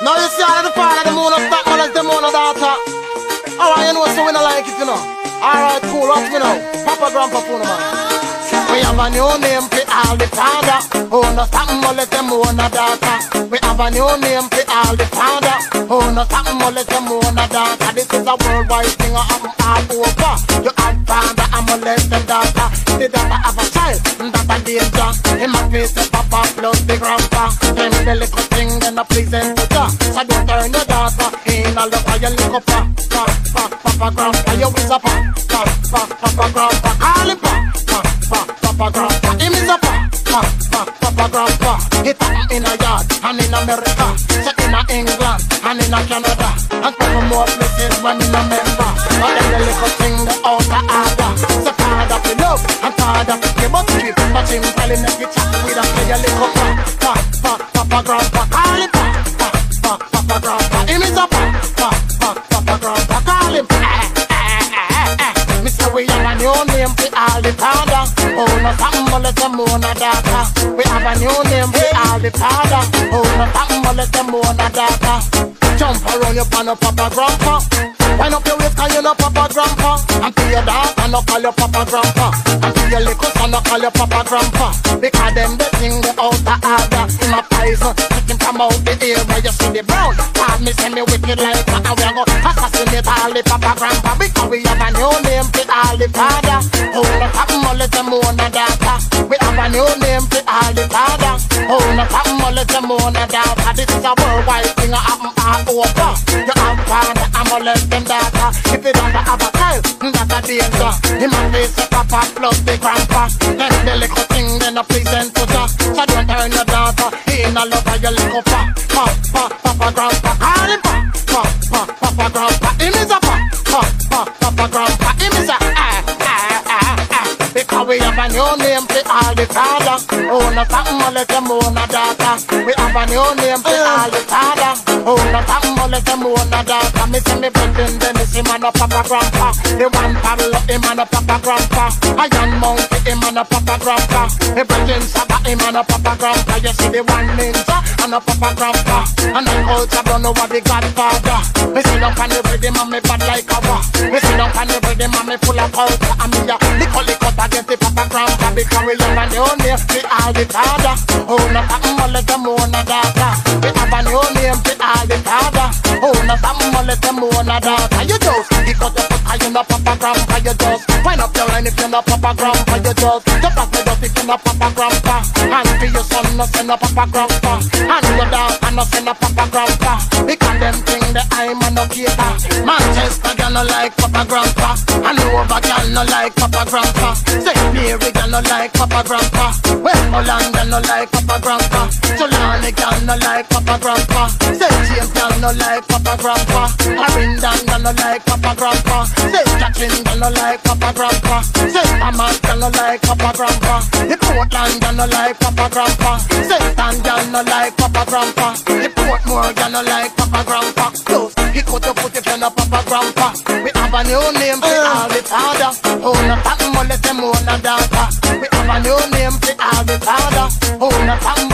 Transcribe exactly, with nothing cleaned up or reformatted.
Now you see all of the father, the moon of stock, man, as the moon of daughter. Alright, you know, so we don't like it, you know. Alright, cool, watch me now. Papa, grandpa, phone, man. We have a new name for all the father. Oh, no, something more let them own a daughter. We have a new name for all the father. Oh, no, something more let them own a daughter. This is a worldwide thing, I happen all over. You have father, I'm a let them daughter. The daughter have a child, that's a danger. In my face, the papa plus the grandpa. Then the little thing, then a pleasant to her. So don't turn your daughter in a look at your little papa. Papa, papa, grandpa, you is a papa. Papa, papa, grandpa, call him papa. Papa grandpa, him is a papa, papa, papa grandpa. He happened in a yard and in America, so in a England and in a Canada, and couple more places when in a member. But then the little thing the outer order. So father for love and father for give up to but him telling me to chat with a play a little papa, papa, papa grandpa, call him papa, papa, papa grandpa. Him is a papa, papa, papa grandpa, call him. Mister We have a new name for all the father. Oh, no, something more let them own a daughter. We have a new name for all the father. Oh, no, something more let them own a daughter. Jump around your pan of papa grandpa. Wind up your waist call you no papa grandpa. And to your daughter no call your papa grandpa. And to your little son no call your papa grandpa. Because them the thing the outer order. In a poison, take him from out the air where you see the brown. Call me say me wicked like that. And we are gonna assassinate all the papa grandpa. Because we have a new name for all the father. Oh, no, something more let them own a daughter. We have a new name for all the father. Oh, no, something more let them own a daughter. This is a worldwide thing that happen all over. You have father, I'm gonna let them daughter. If you don't have a child, that's a danger. Him and face the papa plus the grandpa. Then the little thing, then a present to her. So don't turn your daughter in a love of your little papa. Papa, papa, grandpa, call him papa. Papa, papa, grandpa, him is a papa. Papa, papa, grandpa, him is a ah, ah, ah, ah. Because we have a new name for all the father. Oh, no, something more let them own a daughter. We have a new name for all the father. Oh, no, something more let them own a daughter. Me say me brethren, then me see man a papa grandpa. The one parallel him and a papa grandpa. A young monkey him and a papa grandpa. Me brethren saga him and a papa grandpa. You see the one ninja and a papa grandpa. And the culture don't know what the godfather. Me sit down on the rhythm and me bad like a war. Me sit down on the rhythm and me full of culture. And me a lick lick up against the papa grandpa. Because we love a new name for all the father. Oh, no, something more let them own a daughter. We have a new name for all the father. Oh, no, something more let them own a daughter. You just pick up your foot and you no papa grandpa. You just wind up your line if you no papa grandpa. You just jump off the dust if you no papa grandpa. And for your son no send no papa grandpa. And your daughter no send no papa grandpa. Because them thing the I'm a no cater. Manchester girl no like papa grandpa. And over girl no like papa grandpa. Saint Mary girl no like papa grandpa. Westmoreland girl no like papa grandpa. Tulane girl no like papa grandpa. Saint James girl no like papa grandpa. Harindon girl no like papa grandpa. Saint Catherine girl no like papa grandpa. Saint Thomas girl no like papa grandpa. The Portland girl no like papa grandpa. Saint Ann girl no like papa grandpa. The Portmore girl no like papa grandpa. Close, he cut your foot if you no papa grandpa. We have a new name for all the father. Oh, no, something more let them own a daughter. We have a new name for all the father. Oh, no, something